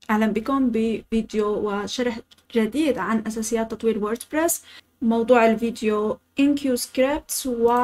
أهلا بكم بفيديو وشرح جديد عن أساسيات تطوير ووردبريس. موضوع الفيديو InQScripts،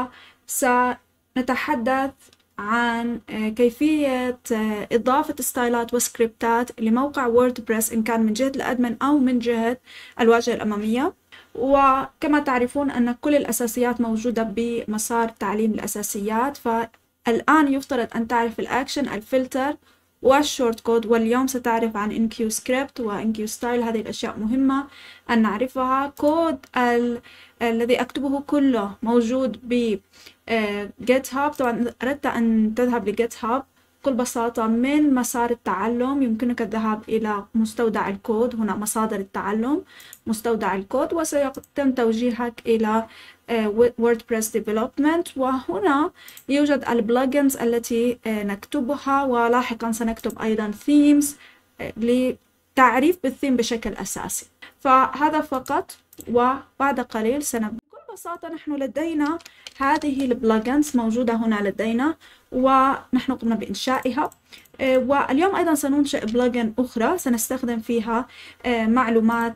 وسنتحدث عن كيفية إضافة ستايلات وسكريبتات لموقع ووردبريس إن كان من جهة الأدمن أو من جهة الواجهة الأمامية. وكما تعرفون أن كل الأساسيات موجودة بمسار تعليم الأساسيات، فالآن يفترض أن تعرف الأكشن، الفلتر والشورت كود. واليوم ستعرف عن InQScript وInQStyle. هذه الأشياء مهمة أن نعرفها. كود الذي أكتبه كله موجود ب GitHub. طبعا إذا أردت أن تذهب لGitHub بكل بساطة من مسار التعلم يمكنك الذهاب إلى مستودع الكود. هنا مصادر التعلم، مستودع الكود، وسيتم توجيهك إلى WordPress Development، وهنا يوجد البلجنز التي نكتبها، ولاحقا سنكتب أيضا themes لتعريف بالثيم بشكل أساسي. فهذا فقط، وبعد قليل سنبدأ. بكل بساطة نحن لدينا هذه البلجنز موجودة هنا لدينا، ونحن قمنا بإنشائها. واليوم أيضا سننشئ بلجن أخرى سنستخدم فيها معلومات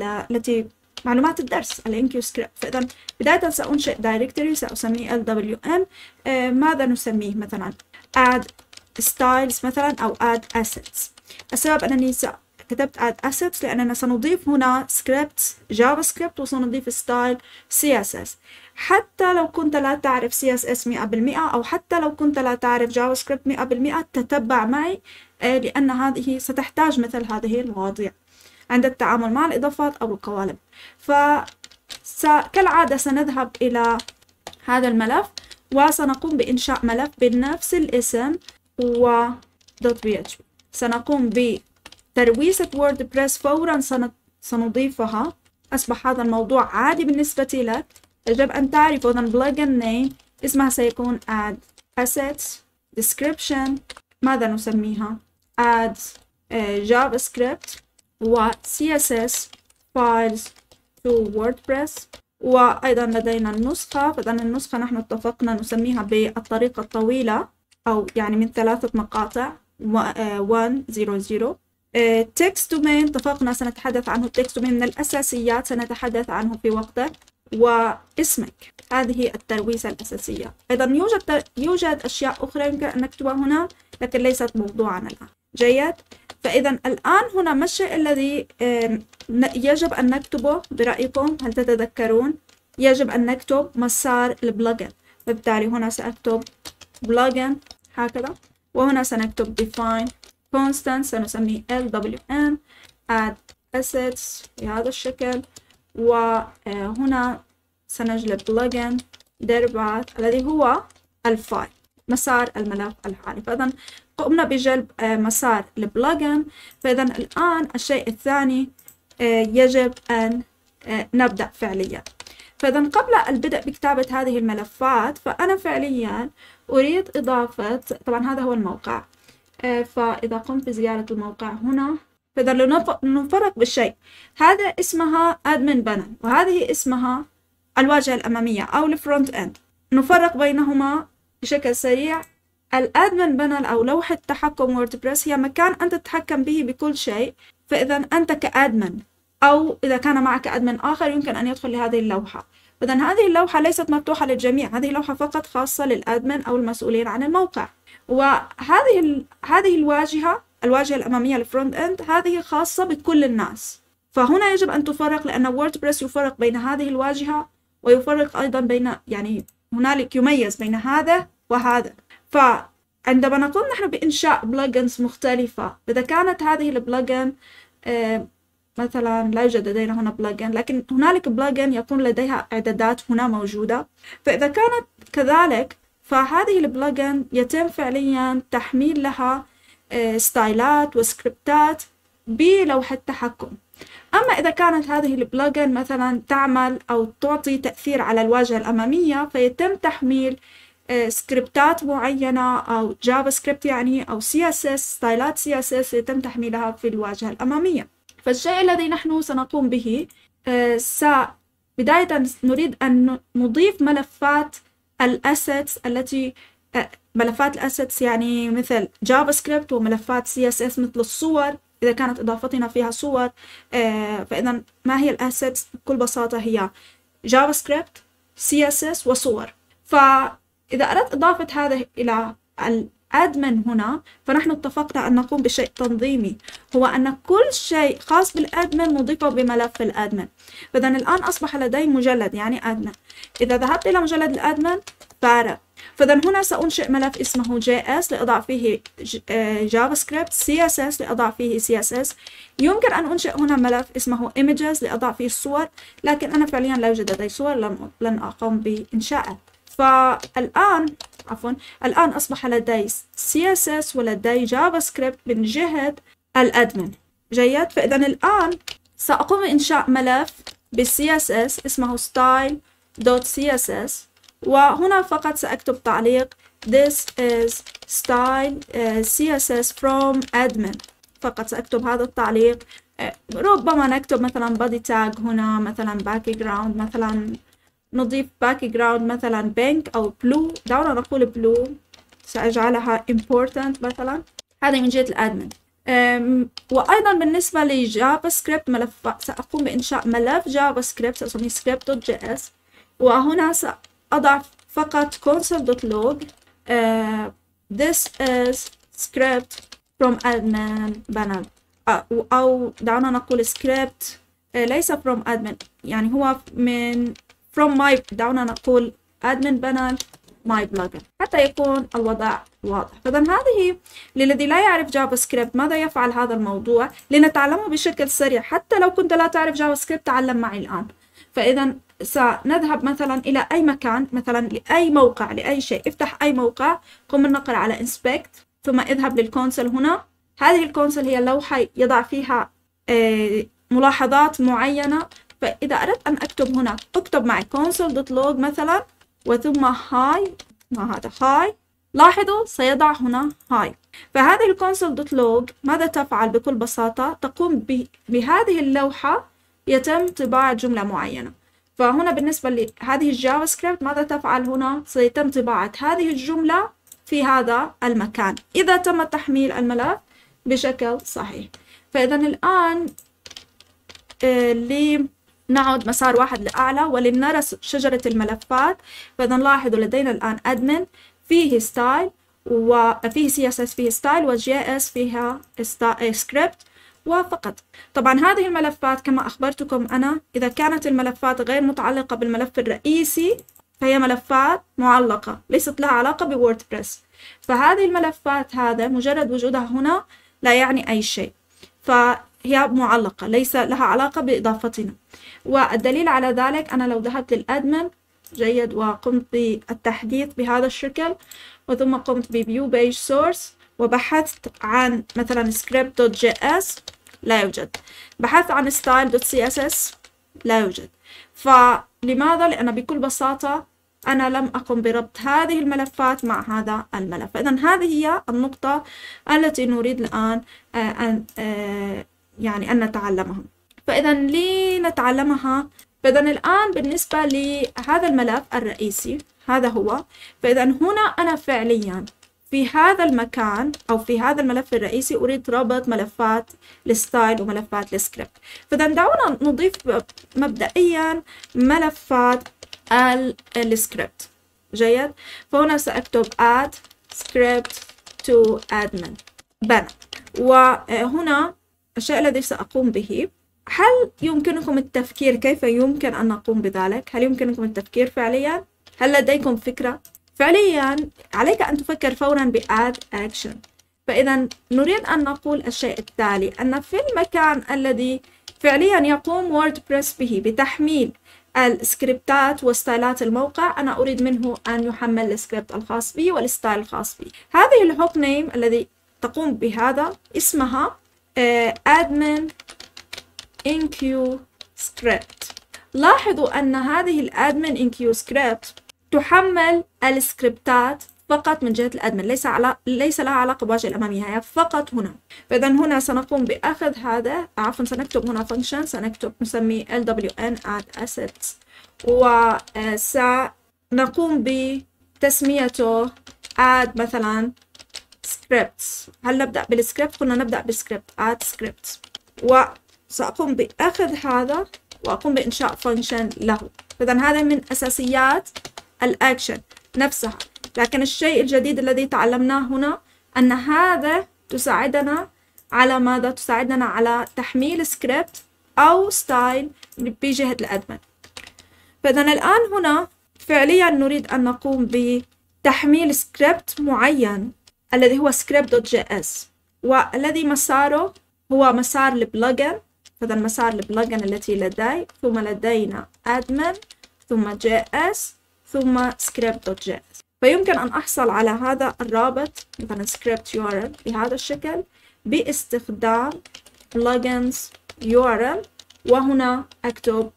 الدرس InQScript. فإذا بداية سأنشئ دايركتوري سأسميه LWN. ماذا نسميه؟ مثلا add styles مثلا أو add assets. السبب أنني كتبت add assets لأننا سنضيف هنا scripts جافا سكريبت وسنضيف ستايل CSS. حتى لو كنت لا تعرف CSS 100%، أو حتى لو كنت لا تعرف جافا سكريبت 100%، تتبع معي لأن هذه ستحتاج مثل هذه المواضيع عند التعامل مع الإضافات أو القوالب. كالعادة سنذهب إلى هذا الملف وسنقوم بإنشاء ملف بنفس الاسم و .php. سنقوم بترويسة ووردبريس فورا سنضيفها. أصبح هذا الموضوع عادي بالنسبة لك. يجب أن تعرف أن بلجن نيم اسمها سيكون add assets description. ماذا نسميها؟ add JavaScript و CSS files to WordPress. وأيضا لدينا النسخة. فإذا النسخة نحن اتفقنا نسميها بالطريقة الطويلة، أو يعني من 3 مقاطع 100. text domain اتفقنا سنتحدث عنه. text domain من الأساسيات سنتحدث عنه في وقته. واسمك، هذه الترويسة الأساسية. أيضا يوجد أشياء أخرى يمكن أن نكتبها هنا لكن ليست موضوعنا الآن. جيد. فإذا الآن هنا ما الشيء الذي يجب أن نكتبه برأيكم؟ هل تتذكرون؟ يجب أن نكتب مسار البلجن. فبالتالي هنا سأكتب بلجن هكذا، وهنا سنكتب define constant سنسميه LWN add assets بهذا الشكل. وهنا سنجلب بلجن دربات الذي هو الفايل، مسار الملف الحالي. فإذا قمنا بجلب مسار البلجن. فإذا الآن الشيء الثاني يجب أن نبدأ فعليا. فإذا قبل البدء بكتابة هذه الملفات فأنا فعليا أريد إضافة، طبعا هذا هو الموقع. فإذا قمت بزيارة الموقع هنا، فإذا نفرق بالشيء، هذا اسمها admin panel وهذه اسمها الواجهة الأمامية أو الفرونت إند. نفرق بينهما بشكل سريع. الادمن بانل أو لوحة تحكم ووردبريس هي مكان أنت تتحكم به بكل شيء. فإذا أنت كأدمن أو إذا كان معك أدمن آخر يمكن أن يدخل لهذه اللوحة. إذا هذه اللوحة ليست مفتوحة للجميع، هذه اللوحة فقط خاصة للأدمن أو المسؤولين عن الموقع. وهذه الواجهة الأمامية الفرونت إند هذه خاصة بكل الناس. فهنا يجب أن تفرق، لأن ووردبريس يفرق بين هذه الواجهة ويفرق أيضا بين، يعني هنالك يميز بين هذا وهذا. فعندما نقوم نحن بإنشاء بلجنز مختلفة، إذا كانت هذه البلجن مثلا لا يوجد لدينا هنا بلجن، لكن هنالك بلجن يكون لديها إعدادات هنا موجودة. فإذا كانت كذلك فهذه البلجن يتم فعليا تحميل لها ستايلات وسكريبتات بلوحة تحكم. أما إذا كانت هذه البلجن مثلا تعمل أو تعطي تأثير على الواجهة الأمامية فيتم تحميل سكريبتات معينة أو جافا سكريبت يعني أو CSS ستايلات CSS يتم تحميلها في الواجهة الأمامية. فالشيء الذي نحن سنقوم به بداية نريد أن نضيف ملفات الأسيتس التي ملفات الأسيتس يعني مثل جافا سكريبت وملفات CSS مثل الصور إذا كانت إضافتنا فيها صور. فإذا ما هي الأسيتس؟ بكل بساطة هي جافا سكريبت، CSS وصور. فإذا أردت إضافة هذا إلى الأدمن هنا، فنحن اتفقنا أن نقوم بشيء تنظيمي، هو أن كل شيء خاص بالأدمن نضيفه بملف الأدمن. فإذا الآن أصبح لدي مجلد يعني أدمن. إذا ذهبت إلى مجلد الأدمن فارغ، فإذا هنا سأنشئ ملف اسمه JS لأضع فيه جافا سكريبت، CSS لأضع فيه CSS. يمكن أن أنشئ هنا ملف اسمه Images لأضع فيه الصور، لكن أنا فعليا لا يوجد لدي صور، لن أقوم بإنشائه. فالآن الآن أصبح لدي CSS ولدي جافا سكريبت من جهة الأدمن. جيد. فإذا الآن سأقوم بإنشاء ملف بالCSS اسمه style.css، وهنا فقط سأكتب تعليق this is style CSS from admin. فقط سأكتب هذا التعليق. ربما نكتب مثلا body tag هنا، مثلا background، مثلا نضيف background مثلا pink أو blue. دعونا نقول blue، سأجعلها important مثلا. هذه من جهة الأدمن. وأيضا بالنسبة لجافا سكريبت ملف، سأقوم بإنشاء ملف جافا سكريبت سأسميه script.js، وهنا سأضع فقط console.log this is script from admin panel، أو دعونا نقول script ليس from admin، يعني هو من from my، دعونا نقول admin panel my plugin حتى يكون الوضع واضح. فإذا هذه للذي لا يعرف جافا سكريبت ماذا يفعل هذا الموضوع لنتعلمه بشكل سريع. حتى لو كنت لا تعرف جافا سكريبت تعلم معي الآن. فإذا سنذهب مثلا إلى أي مكان، مثلا لأي موقع، لأي شيء. افتح أي موقع، قم بالنقر على inspect، ثم اذهب للكونسول. هنا هذه الكونسول هي لوحة يضع فيها ملاحظات معينة. فإذا أردت أن أكتب هنا، اكتب معي console.log مثلا، وثم هاي، ما هذا هاي. لاحظوا سيضع هنا هاي. فهذه الكونسول.log ماذا تفعل؟ بكل بساطة تقوم بهذه اللوحة يتم طباعة جملة معينة. فهنا بالنسبة لهذه الجافا سكريبت ماذا تفعل؟ هنا سيتم طباعة هذه الجملة في هذا المكان إذا تم تحميل الملف بشكل صحيح. فإذا الآن لنعد مسار واحد لأعلى ولنرى شجرة الملفات. فإذا لاحظوا لدينا الآن admin فيه ستايل، وفيه CSS فيه ستايل، وJS فيها سكريبت وفقط. طبعا هذه الملفات كما أخبرتكم أنا، إذا كانت الملفات غير متعلقة بالملف الرئيسي فهي ملفات معلقة ليست لها علاقة بووردبريس. فهذه الملفات هذا مجرد وجودها هنا لا يعني أي شيء، فهي معلقة ليس لها علاقة بإضافتنا. والدليل على ذلك أنا لو ذهبت للأدمن جيد وقمت بالتحديث بهذا الشكل، وثم قمت بview page source وبحثت عن مثلا script.js لا يوجد، بحثت عن style.css لا يوجد. فلماذا؟ لأن بكل بساطة أنا لم أقم بربط هذه الملفات مع هذا الملف. فإذا هذه هي النقطة التي نريد الآن يعني أن نتعلمها. فإذا لنتعلمها، فإذا الآن بالنسبة لهذا الملف الرئيسي هذا هو. فإذا هنا أنا فعليا في هذا المكان أو في هذا الملف الرئيسي أريد ربط ملفات الستايل وملفات السكريبت. فإذا دعونا نضيف مبدئيا ملفات السكريبت. جيد. فهنا سأكتب add script to admin بنا. وهنا الشيء الذي سأقوم به، هل يمكنكم التفكير كيف يمكن أن نقوم بذلك؟ هل يمكنكم التفكير فعليا؟ هل لديكم فكرة؟ فعليا عليك أن تفكر فورا بadd action. فإذا نريد أن نقول الشيء التالي، أن في المكان الذي فعليا يقوم ووردبريس به بتحميل السكريبتات وستايلات الموقع، أنا أريد منه أن يحمل السكريبت الخاص به والستايل الخاص به. هذه الهوك نيم الذي تقوم بهذا اسمها admin enqueue script. لاحظوا أن هذه الادمن enqueue script تحمل السكريبتات فقط من جهة الادمن، ليس لها علاقة بالواجهة الأمامية، هي فقط هنا. فإذا هنا سنقوم بأخذ هذا، عفوا سنكتب هنا function، سنكتب نسميه lwn add assets، وسنقوم بتسميته add مثلا scripts. هل نبدأ بالسكريبت؟ قلنا نبدأ بالسكريبت add scripts. وسأقوم بأخذ هذا وأقوم بإنشاء function له. إذن هذا من أساسيات الأكشن نفسها. لكن الشيء الجديد الذي تعلمناه هنا أن هذا تساعدنا على ماذا؟ تساعدنا على تحميل سكريبت أو ستايل بجهة الأدمن. فإذن الآن هنا فعليا نريد أن نقوم بتحميل سكريبت معين الذي هو script.js، والذي مساره هو مسار البلجن. فإذن مسار البلجن التي لدي، ثم لدينا admin ثم js ثم script.js. فيمكن أن أحصل على هذا الرابط مثلا script URL بهذا الشكل باستخدام plugins URL، وهنا أكتب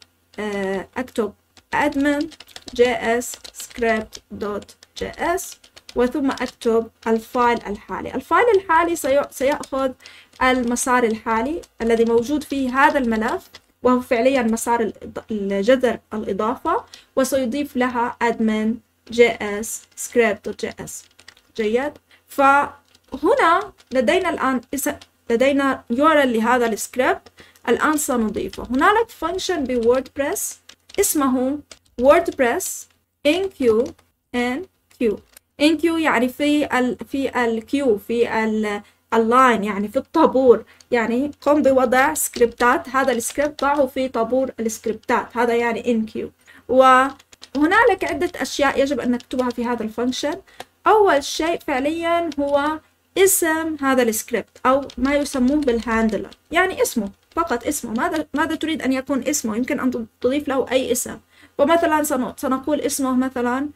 admin js script.js وثم أكتب الفايل الحالي. الفايل الحالي سيأخذ المسار الحالي الذي موجود فيه هذا الملف، وهو فعليا مسار الجذر الإضافة، وسيضيف لها admin js script.js. جيد. فهنا لدينا الآن لدينا URL لهذا السكريبت. الآن سنضيفه. هنالك function بووردبريس اسمه WordPress enqueue. enqueue يعني في الكيو، في اللاين، يعني في الطابور. يعني قم بوضع سكريبتات، هذا السكريبت ضعه في طابور السكريبتات، هذا يعني enqueue. وهنالك عدة أشياء يجب أن نكتبها في هذا الفانكشن. أول شيء فعليا هو اسم هذا السكريبت أو ما يسموه بالهاندلر، يعني اسمه فقط، اسمه ماذا تريد أن يكون اسمه. يمكن أن تضيف له أي اسم، ومثلا سنقول اسمه مثلا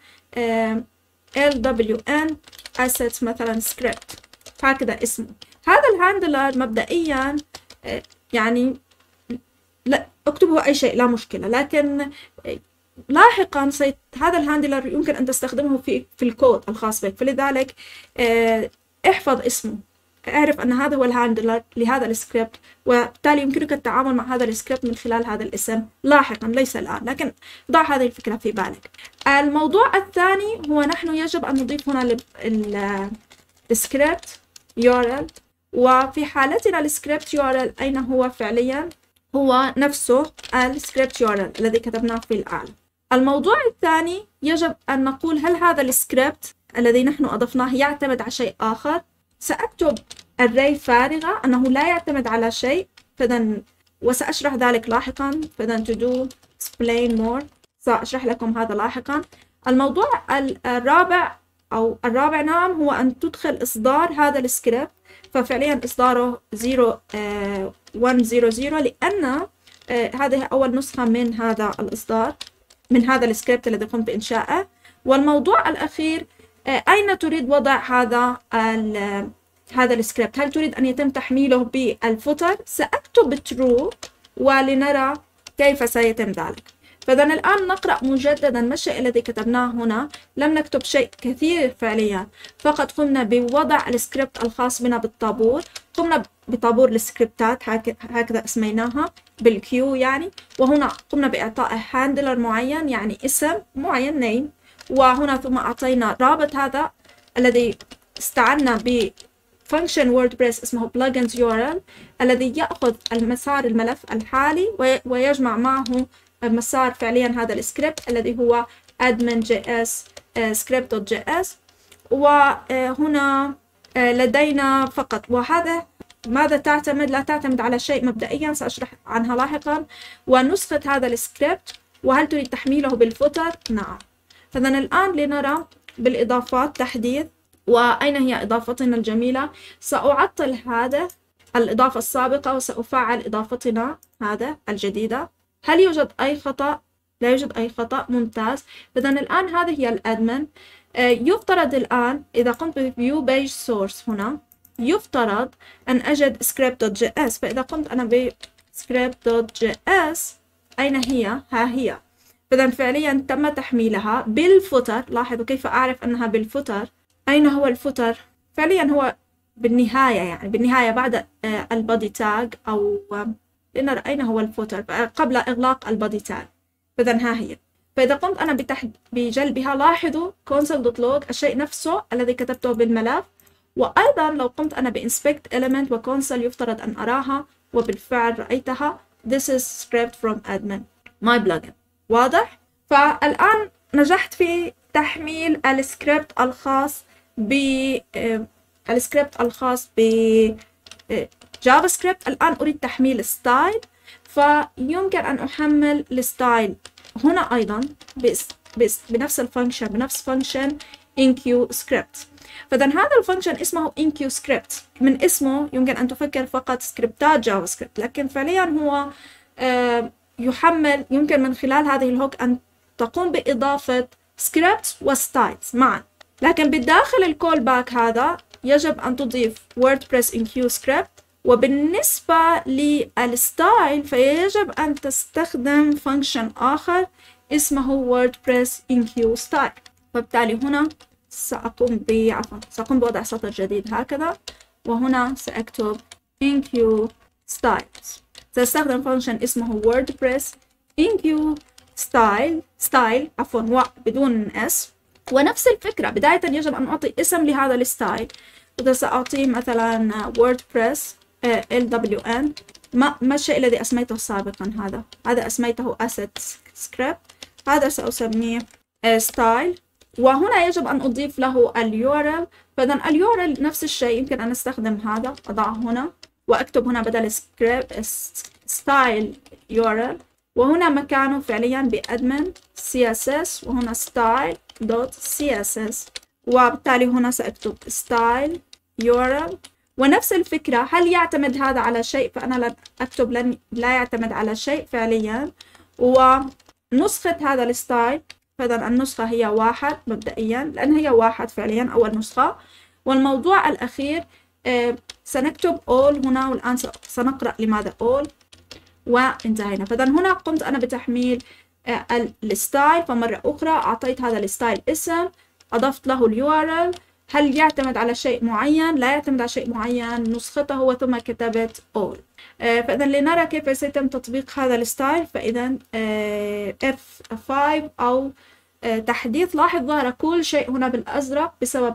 LWN assets مثلا script، هكذا اسمه. هذا الهاندلر مبدئيا يعني لا اكتبه أي شيء لا مشكلة، لكن لاحقا هذا الهاندلر يمكن أن تستخدمه في الكود الخاص بك، فلذلك احفظ اسمه، اعرف أن هذا هو الهاندلر لهذا السكريبت، وبالتالي يمكنك التعامل مع هذا السكريبت من خلال هذا الاسم لاحقا، ليس الآن، لكن ضع هذه الفكرة في بالك. الموضوع الثاني هو نحن يجب أن نضيف هنا السكريبت URL، وفي حالتنا السكريبت URL أين هو فعليا؟ هو نفسه السكريبت URL الذي كتبناه في الأعلى. الموضوع الثاني يجب أن نقول هل هذا السكريبت الذي نحن أضفناه يعتمد على شيء آخر. سأكتب array فارغة أنه لا يعتمد على شيء، وسأشرح ذلك لاحقا. فإذا to do explain more، سأشرح لكم هذا لاحقا. الموضوع الرابع نعم هو أن تدخل إصدار هذا السكريبت، ففعليا إصداره 100 لأن هذه أول نسخة من هذا الإصدار، من هذا السكريبت الذي قمت بإنشائه. والموضوع الأخير أين تريد وضع هذا السكريبت؟ هل تريد أن يتم تحميله بالفوتر؟ سأكتب true ولنرى كيف سيتم ذلك. فإذا الآن نقرأ مجددا ما الشيء الذي كتبناه هنا. لم نكتب شيء كثير فعليا، فقط قمنا بوضع السكريبت الخاص بنا بالطابور. قمنا بطابور السكريبتات هكذا اسميناها بالكيو يعني، وهنا قمنا بإعطاء هاندلر معين يعني اسم معين name، وهنا ثم أعطينا رابط هذا الذي استعنا بفانكشن ووردبريس اسمه plugins URL الذي يأخذ المسار الملف الحالي ويجمع معه مسار فعليا هذا السكريبت الذي هو admin js script.js. وهنا لدينا فقط، وهذا ماذا تعتمد؟ لا تعتمد على شيء مبدئيا، سأشرح عنها لاحقا. ونسخة هذا السكريبت، وهل تريد تحميله بالفوتر؟ نعم. فإذا الآن لنرى بالإضافات تحديث، وأين هي إضافتنا الجميلة؟ سأعطل هذا الإضافة السابقة وسأفعل إضافتنا هذا الجديدة. هل يوجد أي خطأ؟ لا يوجد أي خطأ، ممتاز. إذا الآن هذه هي الأدمن. يفترض الآن إذا قمت بview page source هنا يفترض أن أجد script.js، فإذا قمت أنا ب script.js أين هي؟ ها هي. فإذا فعليا تم تحميلها بالفوتر. لاحظوا كيف أعرف أنها بالفوتر. أين هو الفوتر؟ فعليا هو بالنهاية، يعني بالنهاية بعد البادي تاج، أو لنرى أين هو الفوتر قبل إغلاق البادي تاج. فإذا ها هي. فإذا قمت أنا بجلبها لاحظوا console.log الشيء نفسه الذي كتبته بالملف، وأيضا لو قمت أنا بإنسبكت element وكونسول يفترض أن أراها، وبالفعل رأيتها. This is script from admin my plugin. واضح؟ فالآن نجحت في تحميل السكريبت الخاص ب جافا سكريبت. الآن أريد تحميل ستايل، فيمكن أن أحمل الستايل هنا أيضا بنفس الفانكشن، بنفس فانكشن enqueue script. فإذا هذا الفانكشن اسمه enqueue script. من اسمه يمكن أن تفكر فقط سكريبتات جافا سكريبت، لكن فعليا هو يحمل، يمكن من خلال هذه الهوك أن تقوم بإضافة سكريبت وستايلز معا. لكن بالداخل الكول باك هذا يجب أن تضيف WordPress enqueue script، وبالنسبة للستايل فيجب أن تستخدم فانكشن آخر اسمه WordPress enqueue style. فبالتالي هنا سأقوم بوضع سطر جديد هكذا، وهنا سأكتب enqueue styles. سأستخدم فانكشن اسمه WordPress enqueue style بدون اس. ونفس الفكرة، بداية يجب أن أعطي اسم لهذا الستايل. إذا سأعطيه مثلا WordPress LWN، ما الشيء الذي أسميته سابقا؟ هذا أسميته asset script، هذا سأسميه style. وهنا يجب أن أضيف له الURL. فإذا الURL نفس الشيء، يمكن أن أستخدم هذا، أضعه هنا وأكتب هنا بدل style URL، وهنا مكانه فعليا بadmin CSS، وهنا style.css، وبالتالي هنا سأكتب style URL. ونفس الفكرة، هل يعتمد هذا على شيء؟ فأنا لن أكتب لا يعتمد على شيء فعليا. ونسخة هذا الستايل، فإذا النسخة هي 1 مبدئيا، لأن هي 1 فعليا أول نسخة. والموضوع الأخير سنكتب all هنا، والآن سنقرأ لماذا all، وانتهينا. فإذا هنا قمت أنا بتحميل الستايل، فمرة أخرى أعطيت هذا الستايل اسم، أضفت له الURL، هل يعتمد على شيء معين؟ لا يعتمد على شيء معين، نسخته، وثم كتبت all. فإذا لنرى كيف سيتم تطبيق هذا الستايل. فإذا F5 أو تحديث، لاحظ ظهر كل شيء هنا بالأزرق بسبب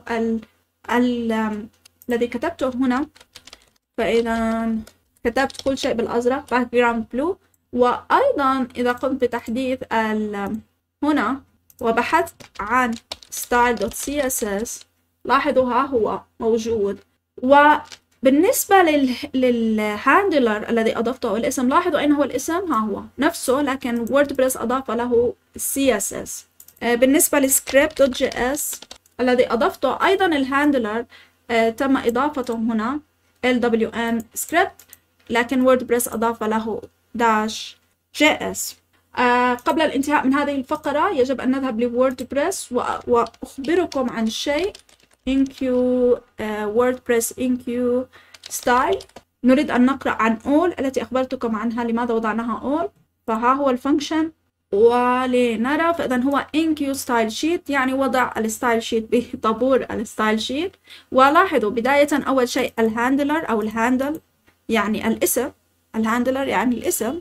الذي كتبته هنا. فإذا كتبت كل شيء بالأزرق background blue. وأيضا إذا قمت بتحديث هنا وبحثت عن style.css، لاحظوا ها هو موجود. وبالنسبة للهاندلر الذي أضفته الاسم، لاحظوا أين هو الاسم؟ ها هو نفسه، لكن ووردبريس أضاف له CSS. بالنسبة للscript.js الذي أضفته أيضا الهاندلر تم إضافته هنا LWN script، لكن ووردبريس أضاف له -js. قبل الانتهاء من هذه الفقرة يجب أن نذهب لووردبريس وأخبركم عن شيء. enqueue WordPress enqueue style. نريد أن نقرأ عن all التي أخبرتكم عنها، لماذا وضعناها all. فها هو الفانكشن ولنرى. فإذا هو enqueue style sheet، يعني وضع الستايل شيت بطابور الستايل شيت. ولاحظوا بداية أول شيء الهاندلر أو الهاندل يعني الاسم، الهاندلر يعني الاسم،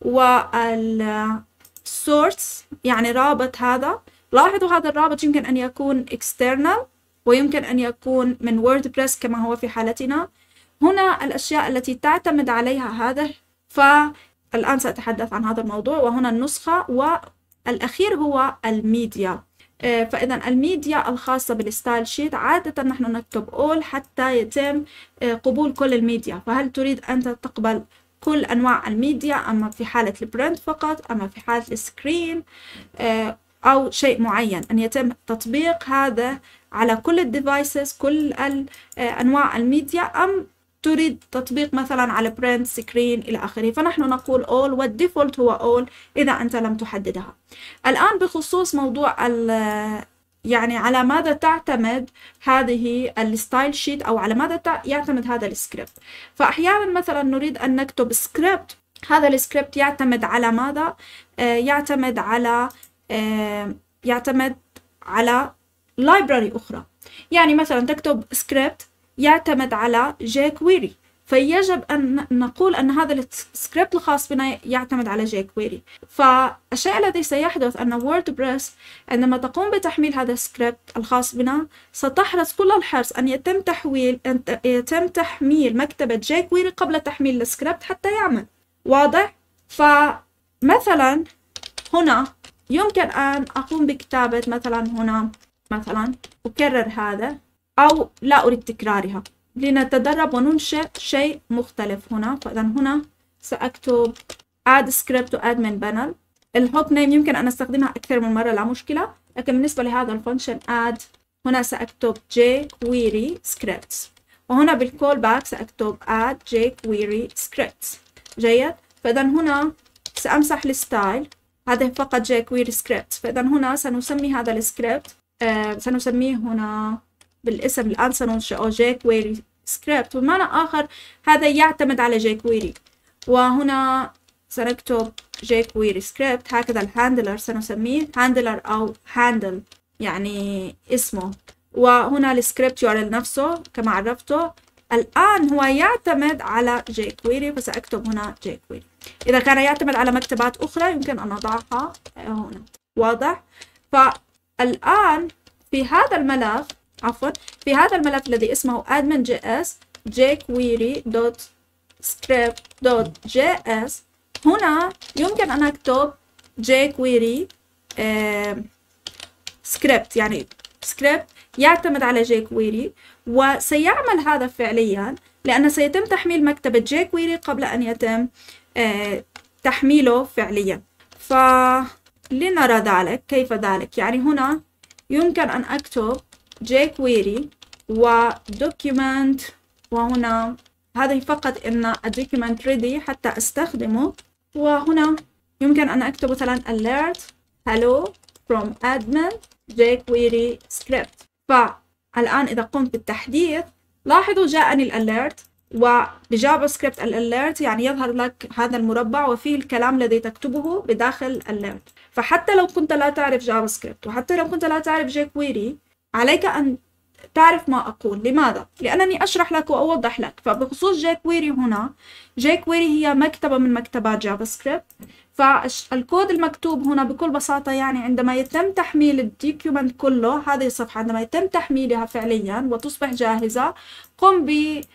والسورس يعني رابط. هذا لاحظوا هذا الرابط يمكن أن يكون external ويمكن أن يكون من ووردبريس كما هو في حالتنا. هنا الأشياء التي تعتمد عليها هذا، فالآن سأتحدث عن هذا الموضوع. وهنا النسخة، والأخير هو الميديا. فإذا الميديا الخاصة بالستايل شيت عادة نحن نكتب all حتى يتم قبول كل الميديا. فهل تريد أنت تقبل كل أنواع الميديا، أما في حالة البرنت فقط، أما في حالة السكرين، أو شيء معين أن يتم تطبيق هذا على كل الديفايسز، كل أنواع الميديا، أم تريد تطبيق مثلا على برنت سكرين إلى آخره. فنحن نقول all، والديفولت هو all إذا أنت لم تحددها. الآن بخصوص موضوع يعني على ماذا تعتمد هذه الستايل شيت، أو على ماذا يعتمد هذا السكريبت. فأحيانا مثلا نريد أن نكتب سكريبت، هذا السكريبت يعتمد على ماذا؟ يعتمد على library أخرى. يعني مثلا تكتب سكريبت يعتمد على jQuery، فيجب أن نقول أن هذا السكريبت الخاص بنا يعتمد على jQuery. فالشيء الذي سيحدث أن ووردبريس عندما تقوم بتحميل هذا السكريبت الخاص بنا ستحرص كل الحرص أن يتم تحميل مكتبة jQuery قبل تحميل السكريبت حتى يعمل. واضح؟ فمثلا هنا يمكن أن أقوم بكتابة مثلا هنا مثلا أكرر هذا أو لا أريد تكرارها لنتدرب وننشئ شيء مختلف هنا. فإذا هنا سأكتب add script to admin panel. الهوب نيم يمكن أن أستخدمها أكثر من مرة لا مشكلة، لكن بالنسبة لهذا الفانكشن add هنا سأكتب jQuery scripts، وهنا بالكول باك سأكتب add jQuery scripts. جيد. فإذا هنا سأمسح الستايل، هذا فقط jQuery scripts. فإذا هنا سنسمي هذا السكريبت سنسميه هنا بالاسم الآن سننشئه jQuery script، بمعنى آخر هذا يعتمد على jQuery. وهنا سنكتب jQuery script، هكذا الهاندلر سنسميه handler أو handle يعني اسمه، وهنا السكريبت URL نفسه كما عرفته. الآن هو يعتمد على jQuery فسأكتب هنا jQuery. إذا كان يعتمد على مكتبات أخرى يمكن أن أضعها هنا. واضح؟ فالآن في هذا الملف في هذا الملف الذي اسمه admin.js jQuery.script.js هنا يمكن أن أكتب jQuery script، يعني script يعتمد على jQuery، وسيعمل هذا فعليا لأن سيتم تحميل مكتبة jQuery قبل أن يتم تحميله فعليا. فلنرى ذلك كيف ذلك. يعني هنا يمكن أن أكتب jQuery وdocument، وهنا هذا فقط إن document ready حتى أستخدمه. وهنا يمكن أن أكتب مثلا alert hello from admin jQuery script. فالآن إذا قمت بالتحديث لاحظوا جاءني الاليرت، وبجافا سكريبت الاليرت يعني يظهر لك هذا المربع وفيه الكلام الذي تكتبه بداخل الاليرت. فحتى لو كنت لا تعرف جافا سكريبت وحتى لو كنت لا تعرف jQuery عليك أن تعرف ما أقول. لماذا؟ لأنني أشرح لك وأوضح لك. فبخصوص jQuery هنا jQuery هي مكتبة من مكتبات جافا سكريبت. فالكود المكتوب هنا بكل بساطة يعني عندما يتم تحميل الدوكيومنت كله، هذه الصفحة عندما يتم تحميلها فعليا وتصبح جاهزة، قم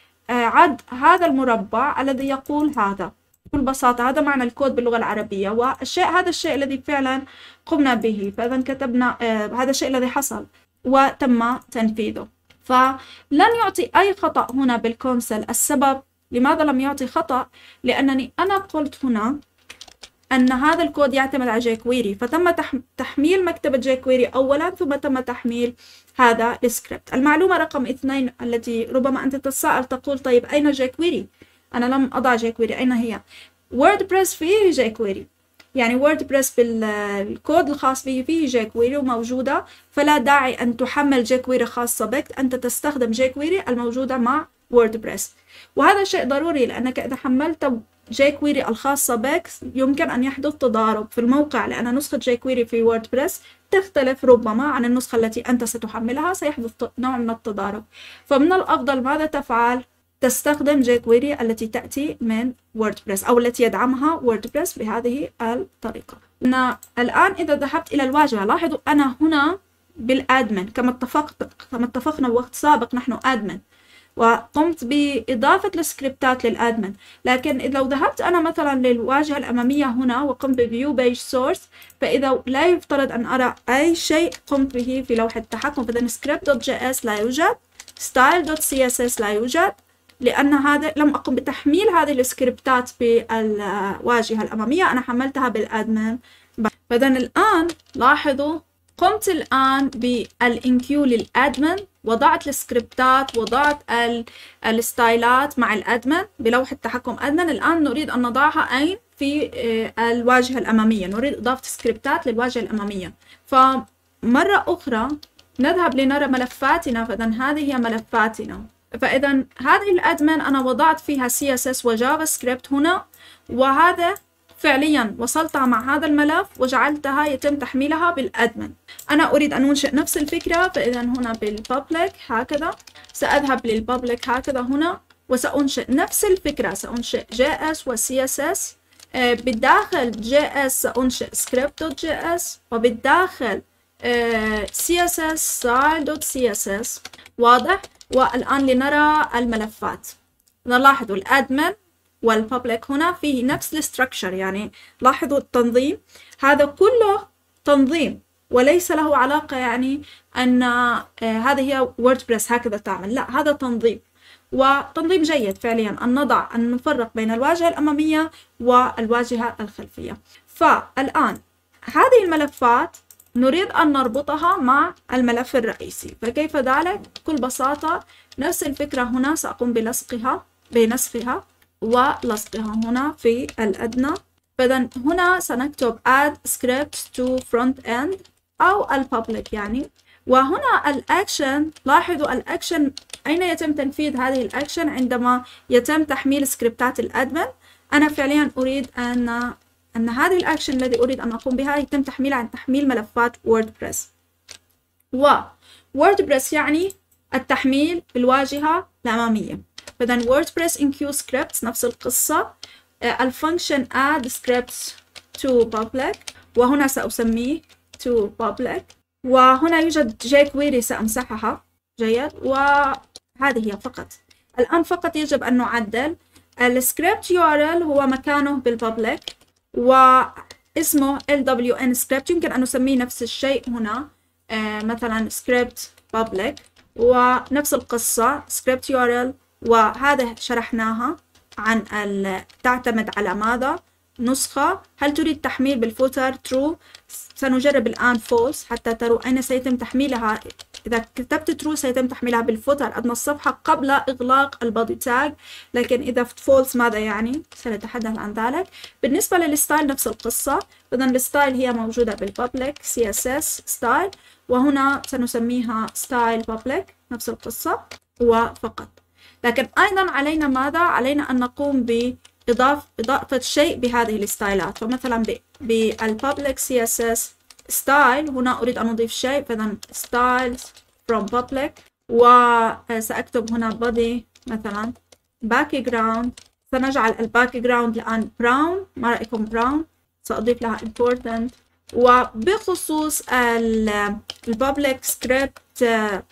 بعد هذا المربع الذي يقول هذا. بكل بساطة هذا معنى الكود باللغة العربية، هذا الشيء الذي فعلا قمنا به. فإذا كتبنا هذا الشيء الذي حصل وتم تنفيذه. فلن يعطي أي خطأ هنا بالكونسل. السبب لماذا لم يعطي خطأ؟ لأنني أنا قلت هنا أن هذا الكود يعتمد على jQuery، فتم تحميل مكتبة jQuery أولا ثم تم تحميل هذا السكريبت. المعلومة رقم 2 التي ربما أنت تتساءل تقول طيب أين jQuery؟ أنا لم أضع jQuery، أين هي؟ ووردبريس فيه jQuery، يعني ووردبريس بالكود الخاص به فيه jQuery وموجودة، فلا داعي أن تحمل jQuery خاصة بك، أنت تستخدم jQuery الموجودة مع ووردبريس. وهذا شيء ضروري لأنك إذا حملت jQuery الخاصة بك يمكن أن يحدث تضارب في الموقع، لأن نسخة jQuery في ووردبريس تختلف ربما عن النسخة التي أنت ستحملها، سيحدث نوع من التضارب. فمن الأفضل ماذا تفعل؟ تستخدم jQuery التي تأتي من ووردبريس أو التي يدعمها ووردبريس بهذه الطريقة. الآن إذا ذهبت إلى الواجهة لاحظوا أنا هنا بالأدمن كما اتفقنا بوقت سابق، نحن أدمن وقمت بإضافة السكريبتات للأدمن. لكن لو ذهبت أنا مثلا للواجهة الأمامية هنا وقمت بفيو بيج سورس، فإذا لا يفترض أن أرى أي شيء قمت به في لوحة التحكم. فإذا script.js لا يوجد، style.css لا يوجد، لأن هذا لم أقم بتحميل هذه السكريبتات بالواجهة الأمامية، أنا حملتها بالأدمن. فإذا الآن لاحظوا قمت الآن بالإنكيو للأدمن، وضعت السكريبتات، وضعت الستايلات مع الأدمن بلوحة تحكم أدمن. الآن نريد أن نضعها أين؟ في الواجهة الأمامية، نريد إضافة سكريبتات للواجهة الأمامية. فمرة أخرى نذهب لنرى ملفاتنا. فإذا هذه هي ملفاتنا. فإذا هذه الأدمن أنا وضعت فيها CSS وجافا سكريبت هنا، وهذا فعليا وصلتها مع هذا الملف وجعلتها يتم تحميلها بالأدمن. أنا أريد أن أنشئ نفس الفكرة، فإذا هنا بالبابليك هكذا، سأذهب للبابليك هكذا هنا، وسأنشئ نفس الفكرة، سأنشئ JS و CSS. بالداخل JS سأنشئ script.js، وبالداخل CSS style.css. واضح؟ والآن لنرى الملفات. نلاحظ الادمن والببليك هنا فيه نفس الستركشر، يعني لاحظوا التنظيم، هذا كله تنظيم وليس له علاقة يعني أن هذه هي ووردبريس هكذا تعمل، لا، هذا تنظيم، وتنظيم جيد فعليا أن نفرق بين الواجهة الأمامية والواجهة الخلفية. فالآن هذه الملفات نريد أن نربطها مع الملف الرئيسي، فكيف ذلك؟ بكل بساطة نفس الفكرة هنا، سأقوم بنسخها ولصقها هنا في الأدنى. فإذا هنا سنكتب add script to front end أو الpublic يعني. وهنا الأكشن، لاحظوا الأكشن أين يتم تنفيذ هذه الأكشن؟ عندما يتم تحميل سكريبتات الأدمن. أنا فعليا أريد أن هذه الأكشن الذي أريد أن أقوم بها يتم تحميلها عن تحميل ملفات ووردبريس. ووردبريس يعني التحميل بالواجهة الأمامية. فإذا WordPress in Q scripts نفس القصة. الفانكشن add scripts to public، وهنا سأسميه to public، وهنا يوجد jQuery سأمسحها. جيد، وهذه هي فقط. الآن فقط يجب أن نعدل السكريبت URL، هو مكانه بالpublic واسمه LWN script، يمكن أن نسميه نفس الشيء هنا، مثلا script public، ونفس القصة script URL. وهذا شرحناها عن تعتمد على ماذا؟ نسخة. هل تريد تحميل بالفوتر؟ true. سنجرب الآن false حتى تروا أين سيتم تحميلها. إذا كتبت true سيتم تحميلها بالفوتر أدنى الصفحة قبل إغلاق البادي تاج، لكن إذا false ماذا يعني؟ سنتحدث عن ذلك. بالنسبة للستايل نفس القصة، إذا الستايل هي موجودة بالpublic CSS style، وهنا سنسميها style public نفس القصة وفقط. لكن أيضا علينا ماذا؟ علينا أن نقوم بإضافة شيء بهذه الستايلات. فمثلا بالpublic CSS style هنا أريد أن أضيف شيء، فإذا styles from public، وسأكتب هنا body مثلا background. سنجعل الباك جراوند الآن brown، ما رأيكم brown؟ سأضيف لها important. وبخصوص الpublic script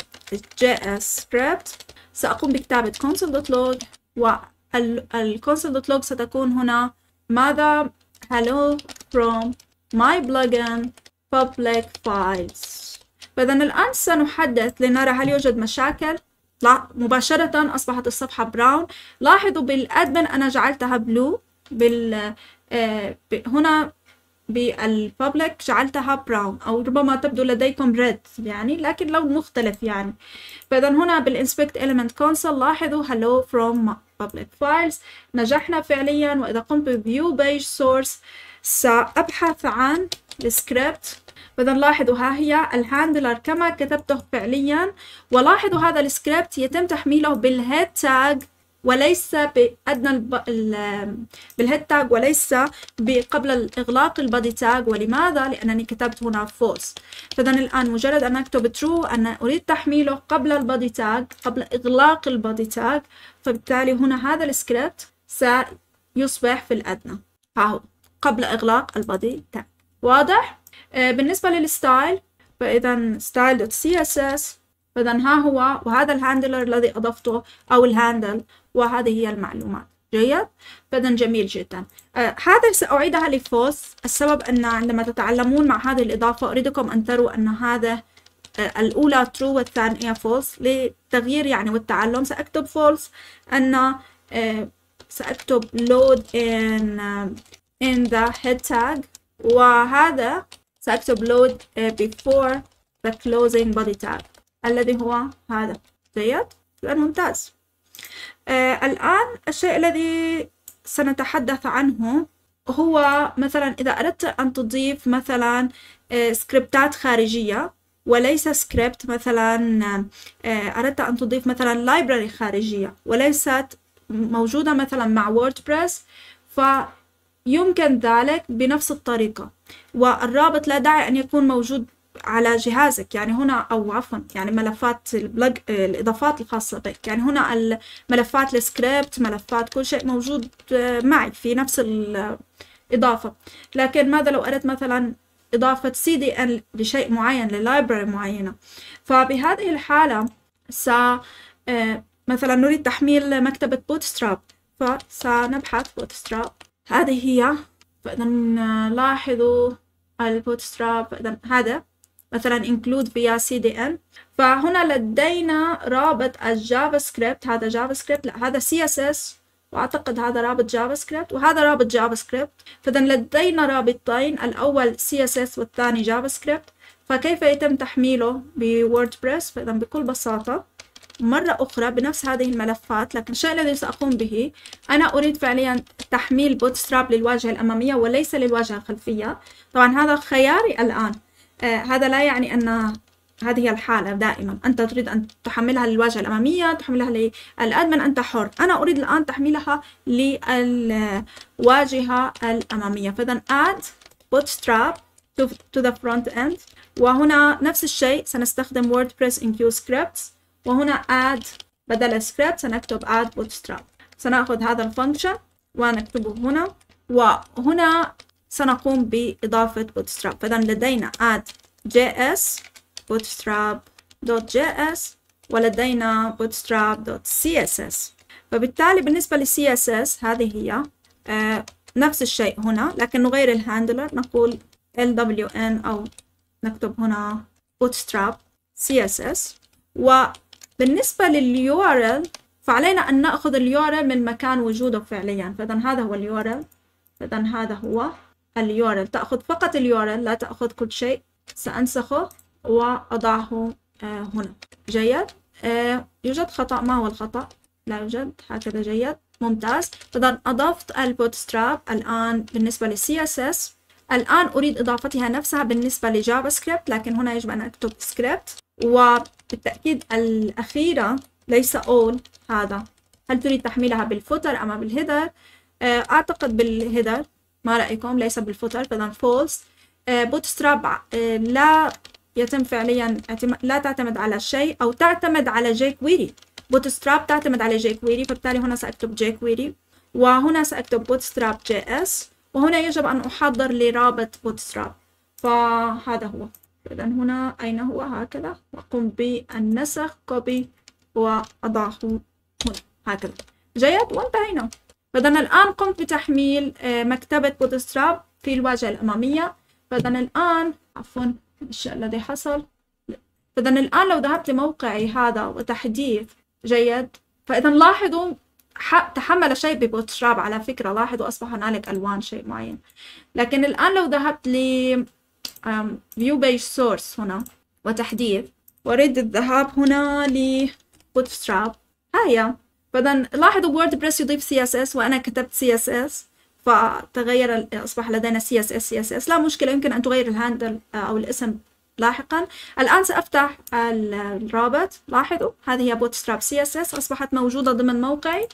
JS script سأقوم بكتابة console.log، والconsole.log ستكون هنا ماذا؟ hello from my plugin public files. فإذا الآن سنحدث لنرى هل يوجد مشاكل. لا، مباشرة أصبحت الصفحة براون. لاحظوا بالأدمن أنا جعلتها بلو، هنا بالبابليك جعلتها براون، أو ربما تبدو لديكم ريد يعني، لكن لون مختلف يعني. فإذا هنا بالإنسبكت إليمنت كونسول لاحظوا hello from public files. نجحنا فعليا. وإذا قمت بفيو بيج سورس سأبحث عن السكريبت. فإذا لاحظوا ها هي الهاندلر كما كتبته فعليا. ولاحظوا هذا السكريبت يتم تحميله بالهيد تاج وليس بأدنى بالهيد تاج وليس قبل إغلاق البادي تاج. ولماذا؟ لأنني كتبت هنا false. فإذا الآن مجرد أن أكتب true أن أريد تحميله قبل البادي تاج، قبل إغلاق البادي تاج، فبالتالي هنا هذا السكريبت سيصبح في الأدنى ها هو قبل إغلاق البادي تاج. واضح؟ بالنسبة للستايل فإذا style.css، فإذا ها هو، وهذا الهاندلر الذي أضفته أو الهاندل، وهذه هي المعلومات. جيد؟ فإذا جميل جدا. هذا سأعيدها لفوس. السبب أن عندما تتعلمون مع هذه الإضافة أريدكم أن تروا أن هذا الأولى true والثانية false للتغيير يعني والتعلم. سأكتب false أن سأكتب load in the head tag، وهذا سأكتب load before the closing body tag الذي هو هذا. جيد؟ ممتاز. الآن الشيء الذي سنتحدث عنه هو مثلا إذا أردت أن تضيف مثلا سكريبتات خارجية وليس سكريبت، مثلا أردت أن تضيف مثلا لايبراري خارجية وليست موجودة مثلا مع ووردبريس، فيمكن ذلك بنفس الطريقة. والرابط لا داعي أن يكون موجود على جهازك، يعني هنا أو عفوا يعني ملفات الإضافات الخاصة بك، يعني هنا الملفات السكريبت، ملفات كل شيء موجود معي في نفس الإضافة. لكن ماذا لو أردت مثلا إضافة CDN لشيء معين، للايبراري معينة؟ فبهذه الحالة مثلا نريد تحميل مكتبة بوتستراب، فسنبحث بوتستراب، هذه هي. فإذا لاحظوا البوتستراب، فإذا هذا مثلا include via CDN، فهنا لدينا رابط الجافا سكريبت، هذا جافا سكريبت، لا هذا CSS، وأعتقد هذا رابط جافا سكريبت وهذا رابط جافا سكريبت. فإذا لدينا رابطين، الأول CSS والثاني جافا سكريبت. فكيف يتم تحميله بووردبريس؟ فإذا بكل بساطة مرة أخرى بنفس هذه الملفات، لكن الشيء الذي سأقوم به أنا أريد فعليا تحميل بوتستراب للواجهة الأمامية وليس للواجهة الخلفية. طبعا هذا خياري الآن، هذا لا يعني أن هذه الحالة دائما أنت تريد أن تحملها للواجهة الأمامية، تحملها للأدمن، أنت حر. أنا أريد الآن تحميلها للواجهة الأمامية. فإذا add bootstrap to the front end، وهنا نفس الشيء سنستخدم WordPress enqueue scripts، وهنا add بدل script سنكتب add bootstrap. سنأخذ هذا الفانكشن ونكتبه هنا، وهنا سنقوم بإضافة bootstrap. فإذا لدينا add js bootstrap.js ولدينا bootstrap.css. فبالتالي بالنسبة ل CSS هذه هي نفس الشيء هنا، لكن نغير الهاندلر، نقول LWN أو نكتب هنا bootstrap CSS. وبالنسبة للURL فعلينا أن نأخذ الURL من مكان وجوده فعليا. فإذا هذا هو الURL، فإذا هذا هو الURL، تأخذ فقط الURL لا تأخذ كل شيء. سأنسخه وأضعه هنا. جيد. يوجد خطأ، ما هو الخطأ؟ لا يوجد، هكذا جيد ممتاز. فإذا أضفت البوتستراب الآن بالنسبة ل CSS. الآن أريد إضافتها نفسها بالنسبة لجافا سكريبت، لكن هنا يجب أن أكتب سكريبت. وبالتأكيد الأخيرة ليس all، هذا هل تريد تحميلها بالفوتر أم بالهيدر؟ أعتقد بالهيدر، ما رأيكم؟ ليس بالفوتر، فإذا false. بوتستراب لا يتم فعليا لا تعتمد على شيء، أو تعتمد على jQuery. بوتستراب تعتمد على jQuery، فبالتالي هنا سأكتب jQuery، وهنا سأكتب bootstrap JS، وهنا يجب أن أحضر لرابط bootstrap. فهذا هو. إذا هنا أين هو؟ هكذا، وأقوم بالنسخ كوبي وأضعه هنا هكذا. جيد، وانتهينا. فإذا الآن قمت بتحميل مكتبة bootstrap في الواجهة الأمامية. فإذا الآن عفوا الشيء الذي حصل، فإذا الآن لو ذهبت لموقعي هذا وتحديث، جيد، فإذا لاحظوا تحمل شيء ببوتستراب على فكرة، لاحظوا أصبح هنالك ألوان شيء معين. لكن الآن لو ذهبت ل view page source هنا وتحديث، وأريد الذهاب هنا لبوتستراب، هيا. فإذا لاحظوا ووردبريس يضيف CSS وأنا كتبت CSS، فتغير، أصبح لدينا CSS. لا مشكلة، يمكن أن تغير الهاندل أو الاسم لاحقا. الآن سأفتح الرابط، لاحظوا هذه هي بوتستراب CSS أصبحت موجودة ضمن موقعي.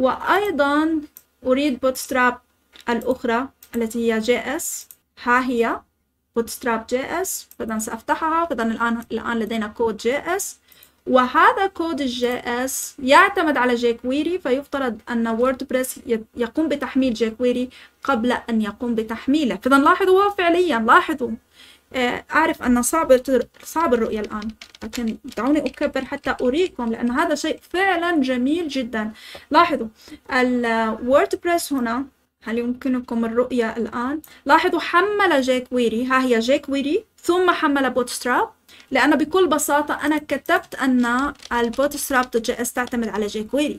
وأيضا أريد بوتستراب الأخرى التي هي JS، ها هي بوتستراب JS، فإذا سأفتحها. فإذا الآن لدينا كود JS، وهذا كود JS يعتمد على jQuery، فيفترض أن ووردبريس يقوم بتحميل jQuery قبل أن يقوم بتحميله. فإذا لاحظوا فعليا، لاحظوا، أعرف أن صعب الرؤية الآن، لكن دعوني أكبر حتى أريكم، لأن هذا شيء فعلا جميل جدا. لاحظوا الووردبريس هنا، هل يمكنكم الرؤية الآن؟ لاحظوا حمل jQuery، ها هي jQuery، ثم حمل bootstrap، لأن بكل بساطة أنا كتبت أن الbootstrap.js تعتمد على jQuery،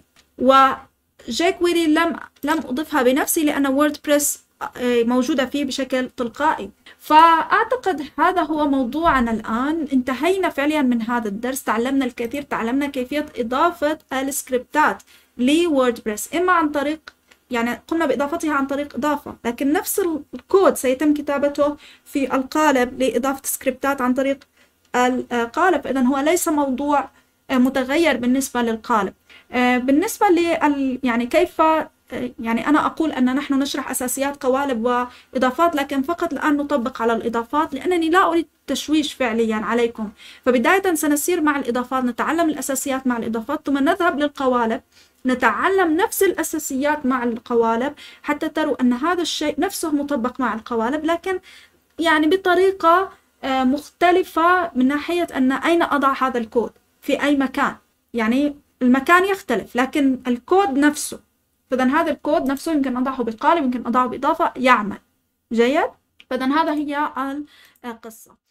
وjQuery لم أضيفها بنفسي لأن ووردبريس موجودة فيه بشكل تلقائي. فأعتقد هذا هو موضوعنا الآن. انتهينا فعليا من هذا الدرس، تعلمنا الكثير، تعلمنا كيفية إضافة السكريبتات لووردبريس، إما عن طريق، يعني قمنا بإضافتها عن طريق إضافة، لكن نفس الكود سيتم كتابته في القالب لإضافة سكريبتات عن طريق القالب. إذن هو ليس موضوع متغير بالنسبة للقالب. بالنسبة يعني كيف يعني أنا أقول أن نحن نشرح أساسيات قوالب وإضافات، لكن فقط الآن نطبق على الإضافات لأنني لا أريد تشويش فعليا عليكم. فبداية سنسير مع الإضافات، نتعلم الأساسيات مع الإضافات، ثم نذهب للقوالب نتعلم نفس الأساسيات مع القوالب حتى تروا أن هذا الشيء نفسه مطبق مع القوالب، لكن يعني بطريقة مختلفة من ناحية أن أين أضع هذا الكود في أي مكان. يعني المكان يختلف لكن الكود نفسه. فإذا هذا الكود نفسه يمكن أضعه بقالب، يمكن أضعه بإضافة، يعمل جيد. فإذا هذا هي القصة.